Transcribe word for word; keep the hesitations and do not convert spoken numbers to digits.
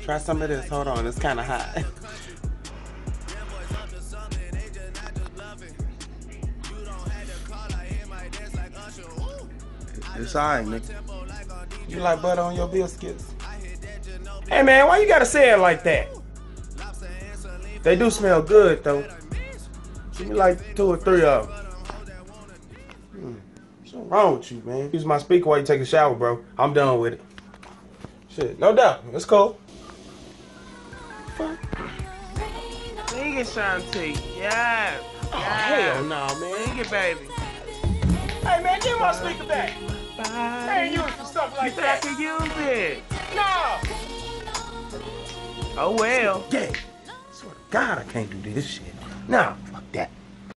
Try some of this. Hold on, it's kind of hot. It's alright, nigga. You like butter on your biscuits? Hey man, why you gotta say it like that? They do smell good though. Give me like two or three of them. Hmm. What's wrong with you, man? Use my speaker while you take a shower, bro. I'm done with it. Shit, no doubt. It's cool. Sing it, Shanti. Yeah. Oh, hell no, man. Sing it, baby. Hey man, give my speaker back. I ain't used for stuff like you that. You can use it. No. Oh well. Yeah. Swear to God, I can't do this shit. Nah, fuck that.